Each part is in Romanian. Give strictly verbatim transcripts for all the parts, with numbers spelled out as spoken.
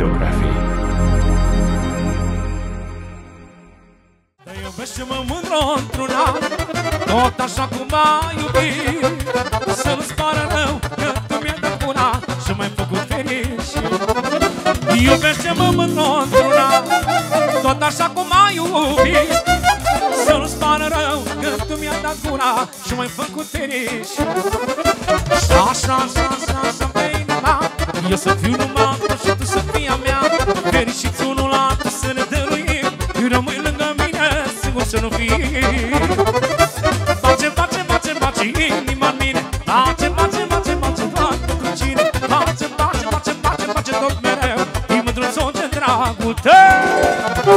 Radiografii. Te iubește-mă mândru într-una, tot așa cum m-ai iubit. Să nu-ți pară rău că tu mi-ai dat una și m-ai făcut fericit. Iubește-mă mândru într-una, tot așa cum m-ai iubit. Să nu-ți pară rău că tu mi-ai dat una și m-ai făcut fericit. Și așa, așa, așa, așa pe inima, eu să fiu numai tu și tu să fii a mea. Fericiți unul la altul să ne dăruim, rămâi lângă mine, singur să nu fii. Face, face, face, face inima-n mine. Face, face, face, face, fac pentru cine. Face, face, face, face, face tot mereu. E mândruțon ce dragul tău.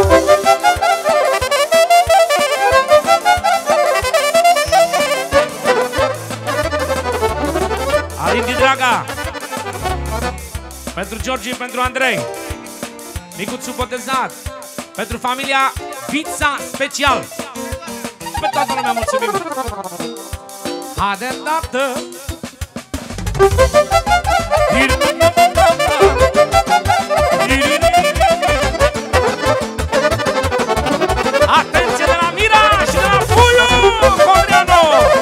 Alin din Draga, pentru Georgi, pentru Andrei, micuțul botezat, pentru familia Vița special. Și pe toată lumea mulțumim. Haide dată. Atenție de la Mira și de la Puiu Codreanu.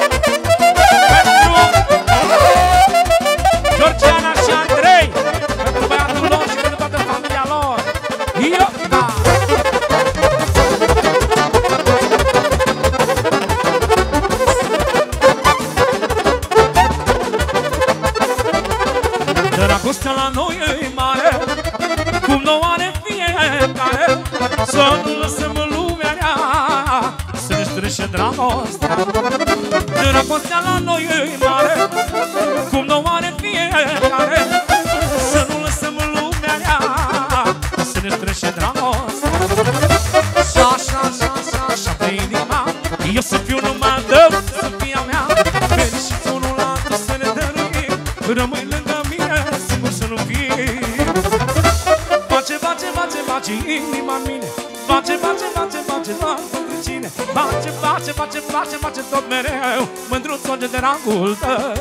Pentru Georgiana și Andrei, pentru băiatul lor și pentru toată familia lor. Ioca! Dragostea la noi e mare, cum nu are fiecare. Să nu lăsăm lumea rea, să ne strânge dragostea. Dragostea la noi e mare, cum nu are fiecare. Să nu lăsăm lumea rea, să ne strânge dragostea. Și așa, așa, așa, așa pe inima, eu să fiu numai tău, să fii a mea. Fericiți unul la altul să ne dăruim, rămâi lângă mine, singur să nu fii. Face, face, face, face inima-n mine. Face, face, face, face, fac pentru cine. Face, face, face, face, face tot mereu, mândruț-o de dragul tău.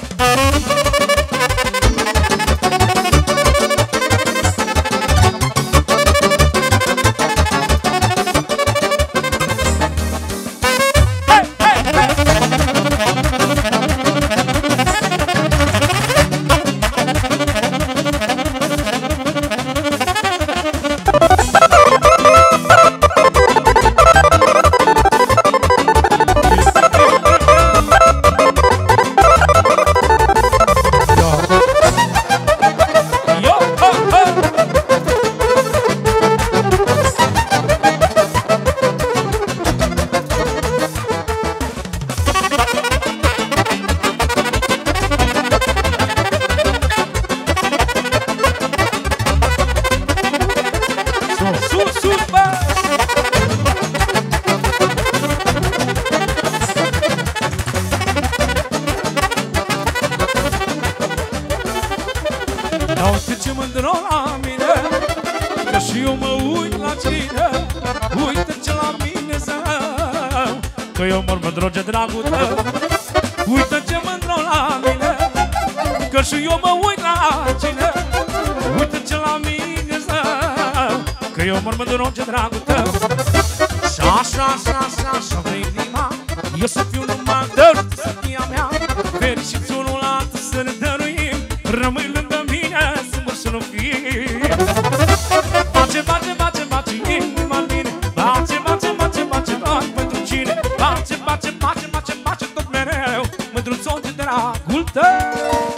Droge dragul tău, uită ce mândru la mine, că și eu mă uit la cine. Uită ce la mine zău, că eu mă mândru ce dragul tău. Și așa, așa, așa, așa vrei inima, eu să fiu numai tău, să fii a mea. Fericiți unul la altul să ne dăruim, rămâi lângă mine, singur să nu fii. Face, face, face, face inima-n mine. Face, face, face, face, fac pentru cine. Face, face, face, face, face tot mereu, mândruțon de dragul tău.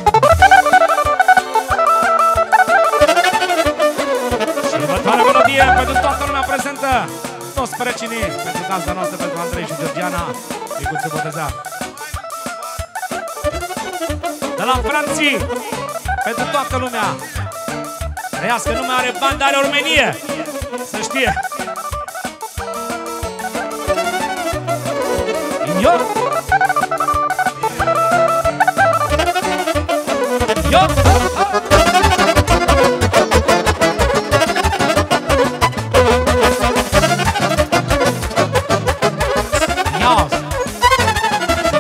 Și următoarea melodie pentru toată lumea prezentă, toți precinii, pentru gazda noastră, pentru Andrei și Georgiana, micuțul botezat. De la Franții, pentru toată lumea. Trăiască, nu mai are bani, dar are ormenie, să știe. Yo! Yo!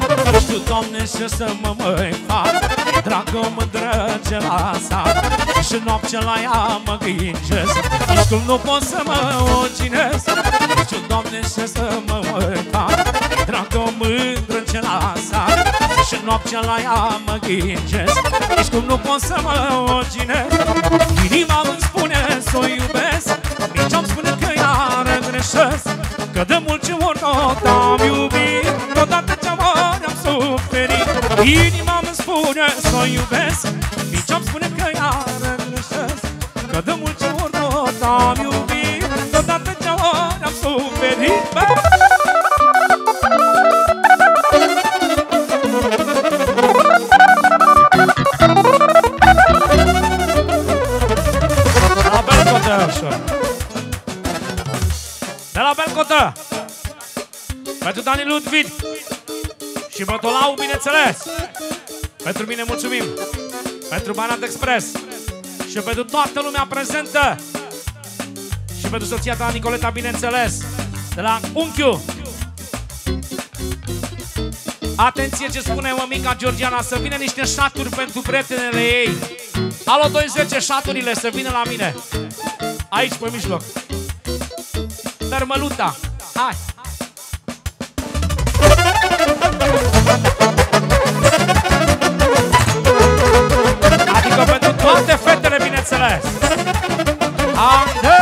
Doamne, și să mă mai fac, dragă mândră ce la sat. și noaptea la ea mă gândesc. Nici cum nu pot să mă ocinesc, nici Doamne ce să mă fac. Dragă o mândră în celasa și noaptea la ea mă gândesc. Nici cum nu pot să mă ocinesc, inima îmi spune să o iubesc, nici-mi spune că iară greșesc. Că de mult ce ori tot am iubit, tot atâția ori am suferit. Inima îmi spune să o iubesc, nici-mi spune că iară greșesc. Că de mult ce ori tot am iubit, tot atâția ori am suferit. De la Belcotă, ușor. De la Belcotă, pentru Dani Ludwig și Bătolau, bineînțeles. Pentru mine mulțumim, pentru Banat Express și pentru toată lumea prezentă. Și pentru soția ta, Nicoleta, bineînțeles. De la Unchiu. Atenție ce spune mămica Georgiana, să vină niște șaturi pentru prietenele ei. Alo, doi zece, șaturile să vină la mine. Aici, pe mijloc. Tărmăluta, hai! Adică pentru toate fetele, bineînțeles. Haide!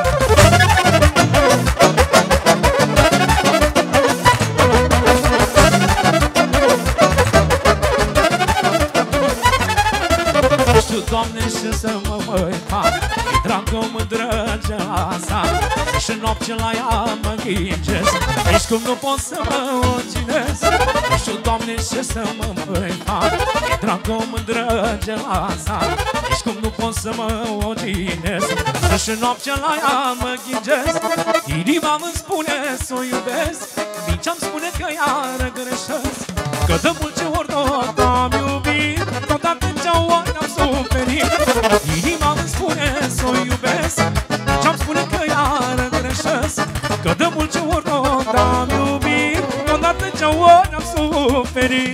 Știu, Doamne, ce să mă mai fac, dragă mândră geasa și noapte la ea mă gândesc. Nici cum nu pot să mă ocinesc, știu, Doamne, ce să mă mai fac, dragă mândră geasa nici cum nu pot să mă ocinesc. Și noapte la ea mă gândesc, inima îmi spune să o iubesc, nici-mi spune că iară greșesc. Că de mult ce ori tot am iubit, tot atâția ori am suferit. Inima îmi spune să o iubesc, ce-mi spune că iară greșesc. Că de mult ce ori tot am iubit, tot atâția ori am suferit.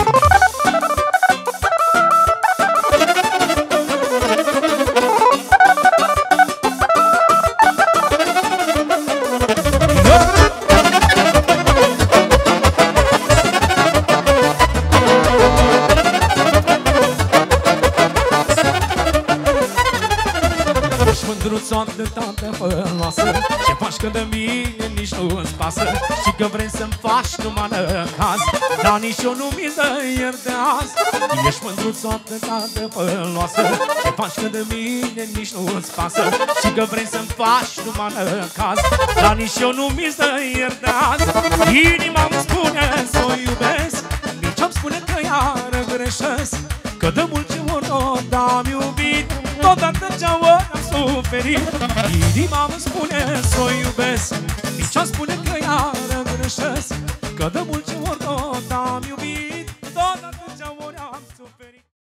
De tată făloasă, ce faci că de mine nici nu-ți pasă. Și că vrei să-mi faci numai năcaz, dar nici eu nu mi-l dă ieri de azi. Ești mândruțoat de tată făloasă, ce faci că de mine nici nu-ți pasă. Și că vrei să-mi faci numai năcaz, dar nici eu nu mi-l dă ieri de azi. Inima-mi spune să o iubesc, nici-mi spune că iară greșesc. Că de mult ce ori tot am iubit, tot atâția ori am suferit. Inima îmi spune să o iubesc, nici-mi spune că iară greșesc. Că de mult